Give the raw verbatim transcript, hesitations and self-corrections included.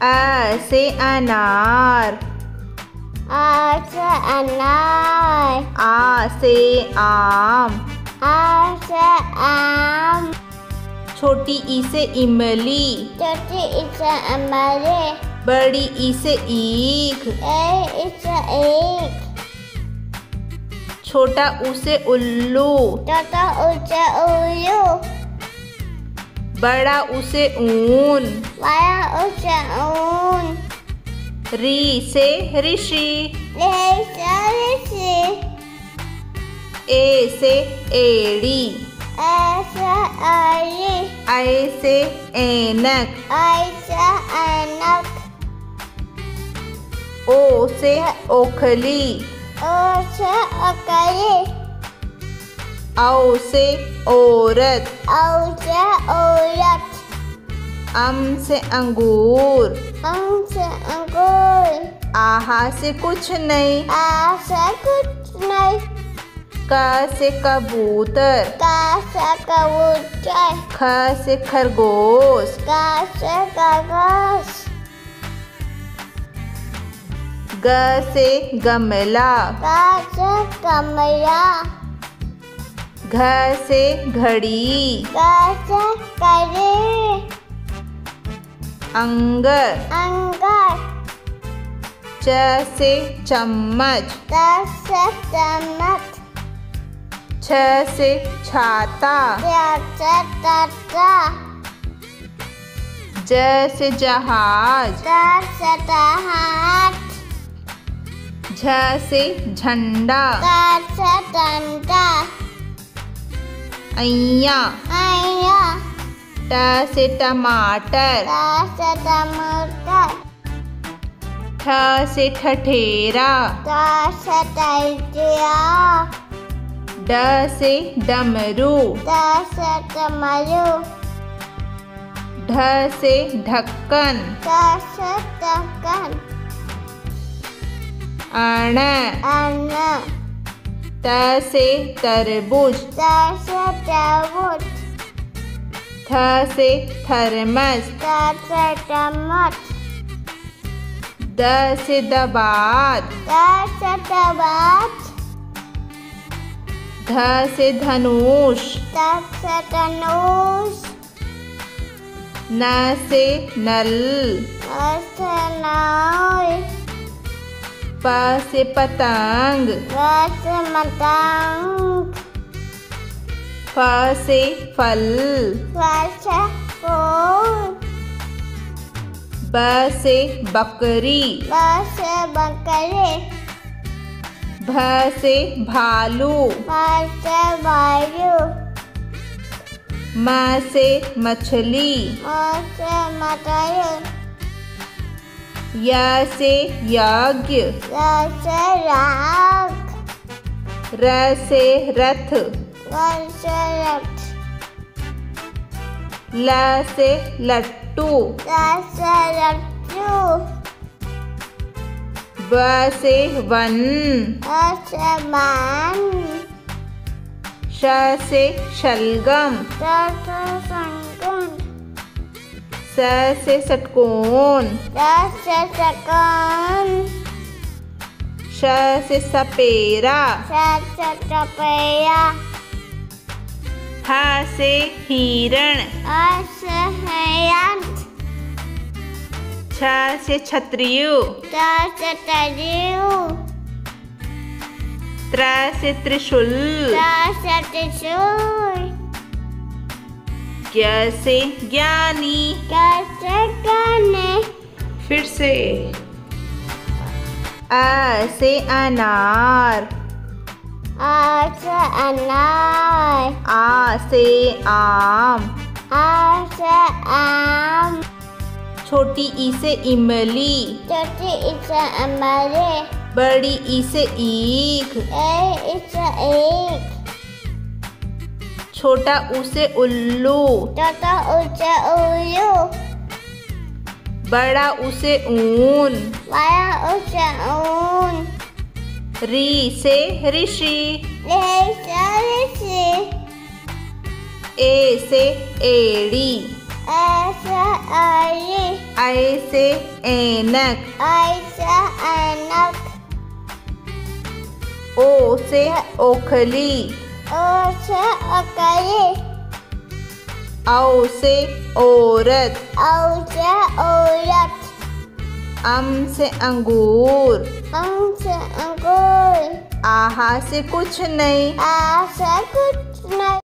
अ से अनार, आ से अनार, आ से आम, आ से आम, छोटी ई से इमली, छोटी ई से अमरे, बड़ी ई से ईख, ए ई से एक, छोटा ऊ से उल्लू, छोटा ऊ से उल्लू, बड़ा ऊ से ऊन, बड़ा ऊ से ऊन, री से ऋषि, रे से ऋषि, ए से एड़ी, ए से आरी, ऐ से ऐनक, आई से ऐनक, ओ से ओखली, ओ से ओखली, औ से औरत, औ से औरत, अम से अंगूर, अं से अंगूर, आहा से कुछ नहीं, आ से कुछ नहीं, क से कबूतर, का से कबूतर, ख से खरगोश, का से कागज, ग से गमला, का से कमरा, घ से घड़ी, का से करी, अंग, अंगर, च से चम्मच, का से चम्मच, छ से छाता, या से ताता, ज से जहाज, का से जहाज, झ से झंडा, का से डंडा, ऐया, आया, ट से टमाटर, का से टमाटर, ठ से ठठेरा, का से टैटिया, ड से डमरू, का से टमरू, ढ से ढक्कन, का से ढक्कन, अण, अन्न, त से तरबूज, का से तरबूज, थ से थर्मस, का से चम्मच, द से दबात, का से टबाच, ध से धनुष, का से धनुष, न से नल, का से नाव, प से पतंग, का से मतंग, फ से फल, का से फूल, ब से बकरी, का से बकरी, भ से भालू, का से वायु, म से मछली, का से मकई, य से यज्ञ, का से राग, र से रथ, का से रथ, ल से लट्टू, का से लट्टू, ब से वन, का से मान, श से शलगम, का से संगम, स से षटकोण, का से सकन, श से सपेरा, का से टपैया, ह से हिरण, का से हयन, छ से छतरियु, का से तरियू, त्र से त्रिशूल, का से त्रिशूल, ज्ञ से ज्ञानी, का से गाने, फिर से अ से अनार, आ से अनार, आ से आम, आ से आम, छोटी ई से इमली, छोटी ई से अमरे, बड़ी ई से ईख, ए ई से एक, छोटा ऊ से उल्लू, छोटा ऊ से उल्लू, बड़ा ऊ से ऊन, बड़ा ऊ से ऊन, री से ऋषि, रे से ऋषि, ए से एड़ी, ऐसे आली, ऐ से ऐनक, ऐसे ऐनक, ओ से ओखली, ओ से ओखली, औ से औरत, औ से औरत, अम से अंगूर, अम से अंगूर, आहा से कुछ नहीं, आ से कुछ नहीं।